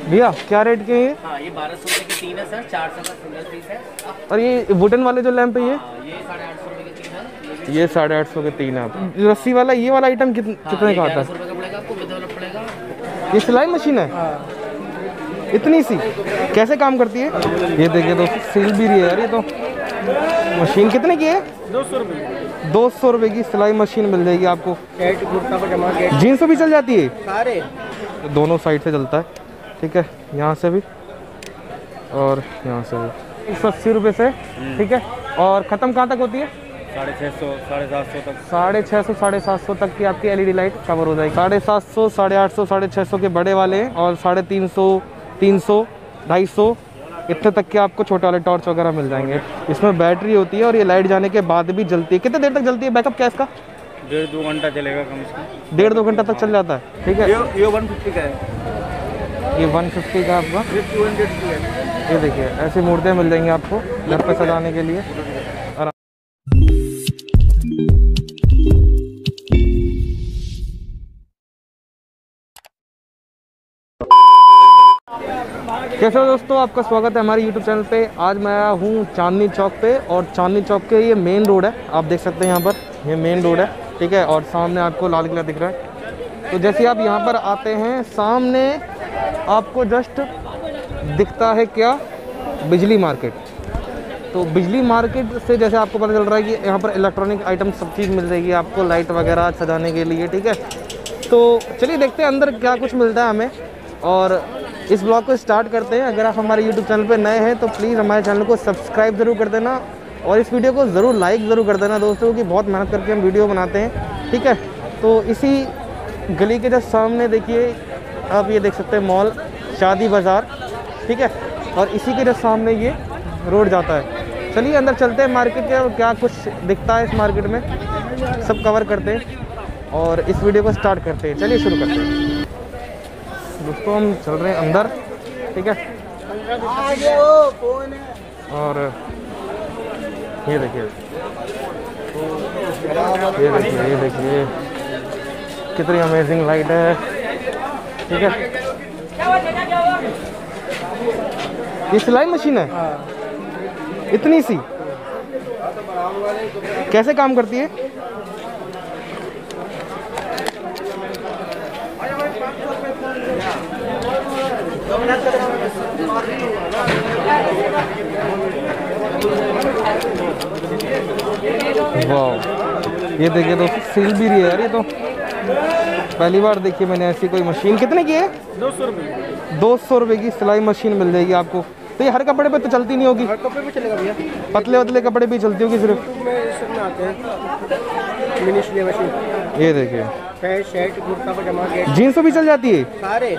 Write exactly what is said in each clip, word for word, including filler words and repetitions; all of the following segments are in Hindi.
भैया क्या रेट के हैं ये? हाँ, ये बारह सौ रुपये के तीन है सर, चार सौ का सिंगल पीस है। और ये वुडन वाले जो लैंप है ये? हाँ, ये साढ़े आठ सौ रुपये के तीन है। ये साढ़े आठ सौ के तीन है। रस्सी वाला ये वाला आइटम कित, हाँ, कितने का आता ग्यारह है? सौ रुपये का पड़ेगा आपको, विद वाला पड़ेगा। ये सिलाई मशीन है? इतनी सी कैसे काम करती है? ये देखिए दोस्तों, सिल भी रही है यार ये तो मशीन। कितने की है? दो सौ रुपये दो सौ रुपये की सिलाई मशीन मिल जाएगी आपको। शर्ट कुर्ता पजामा जीन्स भी चल जाती है? सारे दोनों साइड से चलता है, ठीक है, यहाँ से भी और यहाँ से भी। एक सौ अस्सी रुपये से, ठीक है। और ख़त्म कहाँ तक होती है? साढ़े छः सौ साढ़े सात सौ तक। साढ़े छः सौ साढ़े सात सौ तक की आपकी एलईडी लाइट कवर हो जाएगी। साढ़े सात सौ साढ़े आठ सौ साढ़े छः सौ के बड़े वाले हैं, और साढ़े तीन सौ तीन सौ ढाई सौ इतने तक के आपको छोटे वाले टॉर्च वगैरह मिल जाएंगे। इसमें बैटरी होती है और ये लाइट जाने के बाद भी जलती है। कितने देर तक जलती है? बैकअप क्या इसका? डेढ़ दो घंटा चलेगा कम से कम। डेढ़ दो घंटा तक चल जाता है, ठीक है। ये ये वन फिफ्टी का है। ये वन फिफ्टी का आपका। ये देखिए ऐसी मूर्तियाँ मिल जाएंगी आपको घर पे सजाने के लिए। कैसे हो दोस्तों, आपका स्वागत है हमारे यूट्यूब चैनल पे। आज मैं आया हूँ चांदनी चौक पे, और चांदनी चौक के ये मेन रोड है, आप देख सकते हैं यहाँ पर ये मेन रोड है, ठीक है। और सामने आपको लाल किला दिख रहा है। तो जैसे आप यहाँ पर आते हैं, सामने आपको जस्ट दिखता है क्या? बिजली मार्केट। तो बिजली मार्केट से जैसे आपको पता चल रहा है कि यहाँ पर इलेक्ट्रॉनिक आइटम सब चीज़ मिल जाएगी आपको, लाइट वगैरह सजाने के लिए, ठीक है। तो चलिए देखते हैं अंदर क्या कुछ मिलता है हमें, और इस ब्लॉग को स्टार्ट करते हैं। अगर आप हमारे यूट्यूब चैनल पे नए हैं तो प्लीज़ हमारे चैनल को सब्सक्राइब ज़रूर कर देना, और इस वीडियो को ज़रूर लाइक ज़रूर कर देना दोस्तों, कि बहुत मेहनत करके हम वीडियो बनाते हैं, ठीक है। तो इसी गली के जस्ट सामने देखिए आप ये देख सकते हैं मॉल शादी बाज़ार, ठीक है। और इसी के जस्ट सामने ये रोड जाता है। चलिए अंदर चलते हैं मार्केट के, और क्या कुछ दिखता है इस मार्केट में सब कवर करते हैं और इस वीडियो को स्टार्ट करते हैं। चलिए शुरू करते हैं दोस्तों। हम चल रहे हैं अंदर, ठीक है। और ये देखिए ये देखिए ये देखिए कितनी अमेजिंग लाइट है, ठीक है। ये सिलाई मशीन है? इतनी सी कैसे काम करती है? वाह, ये देखिए दोस्तों, सिल भी रही है यार ये तो। पहली बार देखी मैंने ऐसी कोई मशीन। कितने की है? दो सौ रुपये दो सौ रुपये की सिलाई मशीन मिल जाएगी आपको। तो ये हर कपड़े पे तो चलती नहीं होगी? हर कपड़े पे चलेगा भैया, पतले पतले कपड़े भी चलती होगी सिर्फ? में आते हैं मिनी सिलाई मशीन। ये देखिए शर्ट कुर्ता पजामा जीन्स भी चल जाती है सारे।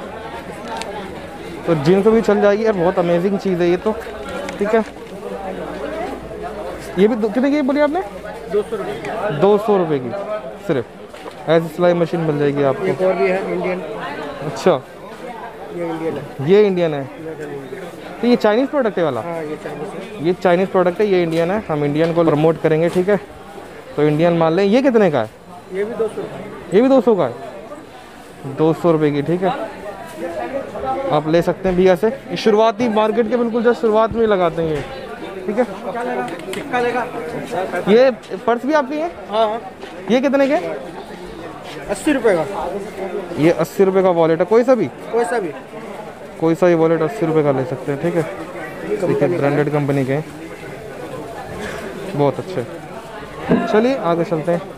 तो जीन्स भी चल जाएगी यार, बहुत अमेजिंग चीज़ है ये तो, ठीक है। ये भी कितने की बोली आपने? दो सौ रुपये दो सौ रुपये की सिर्फ ऐसी सिलाई मशीन मिल जाएगी आपको। एक और भी है इंडियन। अच्छा, ये इंडियन है। ये इंडियन है? तो ये चाइनीज़ प्रोडक्ट है वाला? हाँ, ये चाइनीज़ है। ये चाइनीज़ प्रोडक्ट है, ये इंडियन है। हम इंडियन को प्रमोट करेंगे, ठीक है। तो इंडियन मान लें। ये कितने का है? ये भी दो सौ रुपये ये भी दो सौ का है? दो सौ रुपये की, ठीक है। आप ले सकते हैं भैया से। ये शुरुआती मार्केट के बिल्कुल जस्ट शुरुआत में लगाते हैं ये, ठीक है। सिक्का लेगा। ये पर्स भी आपकी है? हाँ। ये कितने के? अस्सी रुपये का। ये अस्सी रुपये का वॉलेट है, कोई सा भी? कोई सा भी कोई सा ही वॉलेट अस्सी रुपये का ले सकते हैं, ठीक है। देखिए ब्रांडेड कंपनी के हैं, बहुत अच्छे। चलिए आगे चलते हैं।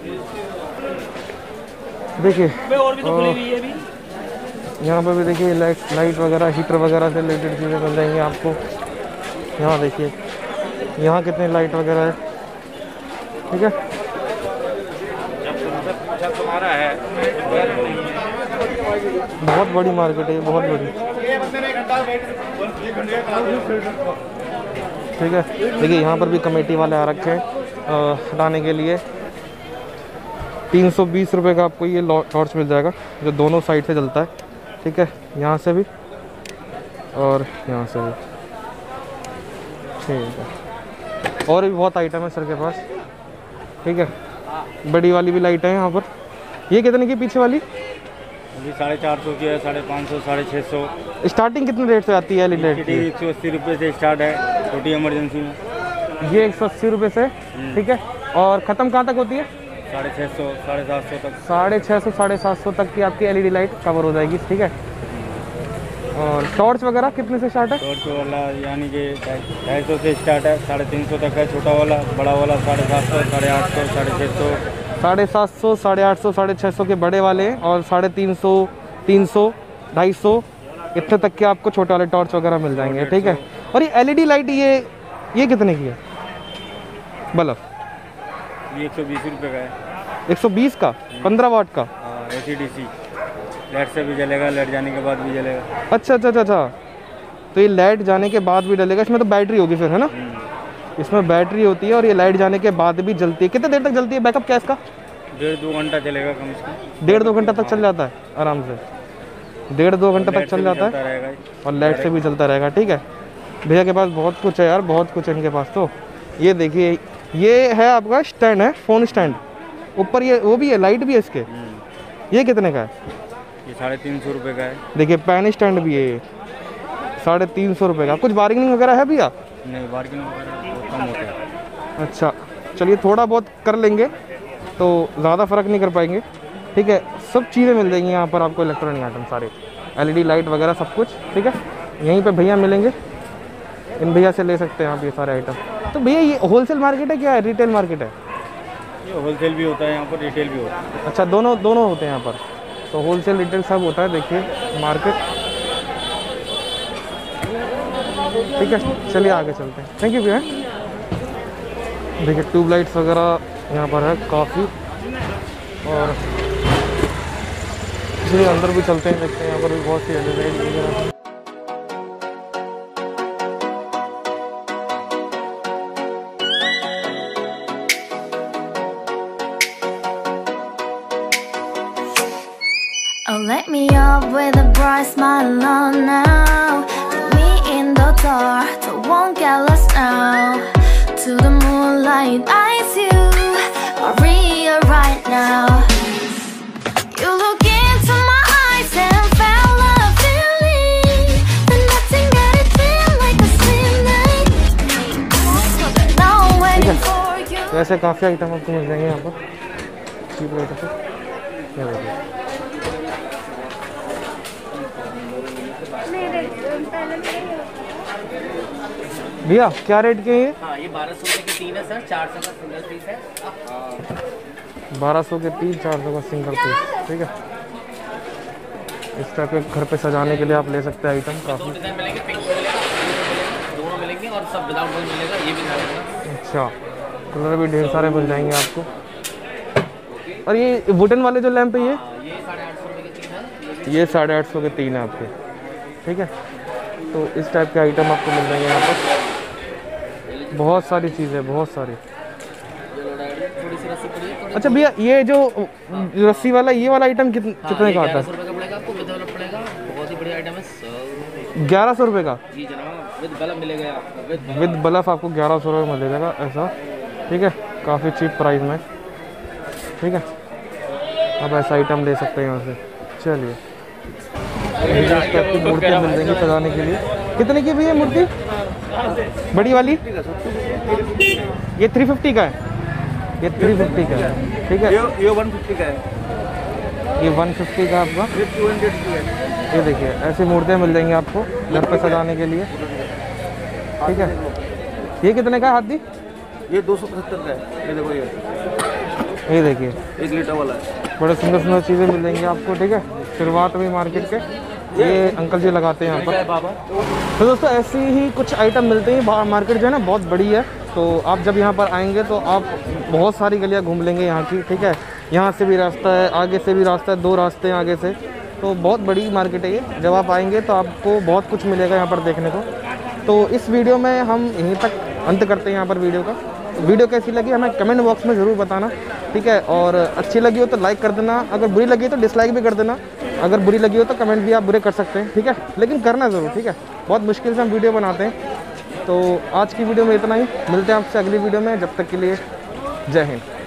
देखिए यहाँ पर भी देखिए लाइट लाइट वगैरह, हीटर वगैरह से रिलेटेड चीज़ें मिल जाएंगी आपको। यहाँ देखिए यहाँ कितनी लाइट वगैरह है, ठीक है। तुम्हारा है बहुत बड़ी मार्केट है, बहुत बड़ी, ठीक है। देखिए यहाँ पर भी कमेटी वाले आ रखे हैं हटाने के लिए। तीन सौ बीस रुपये का आपको ये टॉर्च मिल जाएगा, जो दोनों साइड से जलता है, ठीक है। यहाँ से भी और यहाँ से भी, ठीक है। और भी बहुत आइटम है सर के पास, ठीक है। बड़ी वाली भी लाइट है यहाँ पर। ये कितने की पीछे वाली? अभी साढ़े चार सौ की है, साढ़े पाँच सौ, साढ़े छः सौ। स्टार्टिंग कितने रेट से आती है एल ई डी लाइट की? एक सौ अस्सी रुपये से स्टार्ट है छोटी इमरजेंसी में। ये एक सौ अस्सी रुपये से, ठीक है। और ख़त्म कहाँ तक होती है? साढ़े छः सौ, साढ़े सात सौ तक। साढ़े छः सौ साढ़े सात सौ तक की आपकी L E D light cover हो जाएगी, ठीक है। और टॉर्च वगैरह कितने से स्टार्ट है? टॉर्च वाला यानी कि ढाई सौ से स्टार्ट है, साढ़े तीन सौ तक है छोटा वाला। बड़ा वाला साढ़े सात सौ, साढ़े आठ सौ, साढ़े छः सौ। साढ़े सात सौ, साढ़े आठ सौ, साढ़े छः सौ के बड़े वाले हैं, और साढ़े तीन सौ, तीन सौ, ढाई सौ इतने तक के आपको छोटे वाले टॉर्च वगैरह मिल जाएंगे, ठीक है। और ये एल ई डी लाइट ये ये कितने की है बल्ब? ये एक सौ बीस रुपये का है। एक सौ बीस का, पंद्रह वाट का? हाँ, ए सी डी सी लाइट से भी जलेगा, लाइट जाने के बाद भी जलेगा। अच्छा अच्छा अच्छा अच्छा, तो ये लाइट जाने के बाद भी डलेगा। इसमें तो बैटरी होगी फिर, है ना? इसमें बैटरी होती है और ये लाइट जाने के बाद भी जलती है। कितने देर तक जलती है? बैकअप क्या है इसका? डेढ़ दो घंटा चलेगा कम से कम। डेढ़ दो घंटा तक चल जाता है आराम से, डेढ़ दो घंटा तक चल जाता है, और लाइट से भी चलता रहेगा, ठीक है। भैया के पास बहुत कुछ है यार, बहुत कुछ है इनके पास। तो ये देखिए, ये है आपका स्टैंड है, फ़ोन स्टैंड। ऊपर ये वो भी है, लाइट भी है इसके। ये कितने का है? ये साढ़े तीन सौ रुपये का है। देखिए पैन स्टैंड भी है, साढ़े तीन सौ रुपये का। कुछ बार्गेनिंग वगैरह है भैया? नहीं, बार्गेनिंग वगैरह बहुत कम होता है। अच्छा, चलिए थोड़ा बहुत कर लेंगे, तो ज़्यादा फ़र्क नहीं कर पाएंगे, ठीक है। सब चीज़ें मिल जाएंगी यहाँ पर आपको, इलेक्ट्रॉनिक आइटम सारे, एल ई डी लाइट वगैरह सब कुछ, ठीक है। यहीं पे भैया मिलेंगे, इन भैया से ले सकते हैं आप ये सारे आइटम। तो भैया ये होलसेल मार्केट है क्या है, रिटेल मार्केट है? ये होलसेल भी होता है यहाँ पर, रिटेल भी होता है। अच्छा, दोनों दोनों होते हैं यहाँ पर, तो होलसेल रिटेल सब होता है। देखिए मार्केट, ठीक है। चलिए आगे चलते हैं, थैंक यू भैया। देखिए ट्यूबलाइट्स वगैरह यहाँ पर है काफ़ी, और चलिए अंदर भी चलते हैं, देखते हैं यहाँ पर भी बहुत सी एल ई डी लाइट वगैरह। Oh, let me up with a bright smile on now. Put me in the dark, so won't get lost now. To the moonlight, eyes you are real right now. You look into my eyes and felt a feeling that nothing got it feel like a slim night. Now waiting for you. वैसे काफ़ी आइटम आपको मिल जाएंगे यहाँ पर चीप रेट पे। ये देखिए भैया क्या रेट के ये? हाँ, ये बारह सौ रुपये के तीन है सर, चार सौ का सिंगल पीस है। बारह सौ के तीन, चार सौ का सिंगल पीस, ठीक है। इस टाइप के घर पे सजाने के लिए आप ले सकते हैं आइटम काफ़ी। दो डिज़ाइन मिलेंगे, पिंक मिलेगा, दोनों मिलेंगे, और सब विदाउट गोल्ड मिलेगा, ये भी मिलेगा। अच्छा, कलर भी ढेर सारे मिल जाएंगे आपको। और ये वुडन वाले जो लैंप है ये ये साढ़े आठ सौ रुपये के तीन है। ये साढ़े आठ सौ के तीन है आपके, ठीक है। तो इस टाइप के आइटम आपको मिल जाएंगे यहाँ पर, बहुत सारी चीज़ें, बहुत सारी। थोड़ी सी रस्सी पड़ी है। अच्छा भैया, ये जो रस्सी वाला ये वाला आइटम कितने कितने का आता ग्यारह सौ रुपये का पड़ेगा आपको, विद बल्ब पड़ेगा, बहुत ही बढ़िया आइटम है सर। है? ग्यारह सौ रुपये का जी जनाब, विद बल्ब मिलेगा आपको, विद बल्ब। विद बल्ब आपको ग्यारह सौ रुपये मिलेगा ऐसा, ठीक है। काफ़ी चीप प्राइस में, ठीक है। आप ऐसा आइटम ले सकते हैं यहाँ से। चलिए इस टाइप की मूर्तियाँ मिल जाएंगी सजाने के लिए। कितने की भी है मूर्ति बड़ी वाली? ये थ्री फिफ्टी का है, ये थ्री फिफ्टी का है, ठीक है। ये वन फिफ्टी का है, ये वन फिफ्टी का आपका। ये टू हंड्रेड की है। ये देखिए ऐसी मूर्तियाँ मिल जाएंगी आपको घर पे सजाने के लिए, ठीक है। ये कितने का है हाथी? ये दो सौ पचहत्तर का है। ये देखो, ये ये देखिए एक लीटर वाला है। बड़े सुंदर सुंदर चीज़ें मिल जाएंगी आपको, ठीक है। शुरुआत में मार्केट के ये अंकल जी लगाते हैं यहाँ पर। तो दोस्तों ऐसी ही कुछ आइटम मिलते हैं। बाहर मार्केट जो है ना बहुत बड़ी है, तो आप जब यहाँ पर आएंगे तो आप बहुत सारी गलियाँ घूम लेंगे यहाँ की, ठीक है। यहाँ से भी रास्ता है, आगे से भी रास्ता है, दो रास्ते हैं आगे से, तो बहुत बड़ी मार्केट है ये। जब आप आएंगे तो आपको बहुत कुछ मिलेगा यहाँ पर देखने को। तो इस वीडियो में हम यहीं तक अंत करते हैं यहाँ पर वीडियो का। वीडियो कैसी लगी हमें कमेंट बॉक्स में ज़रूर बताना, ठीक है। और अच्छी लगी हो तो लाइक कर देना, अगर बुरी लगी तो डिसलाइक भी कर देना। अगर बुरी लगी हो तो कमेंट भी आप बुरे कर सकते हैं, ठीक है, लेकिन करना ज़रूर, ठीक है। बहुत मुश्किल से हम वीडियो बनाते हैं। तो आज की वीडियो में इतना ही, मिलते हैं आपसे अगली वीडियो में। जब तक के लिए जय हिंद।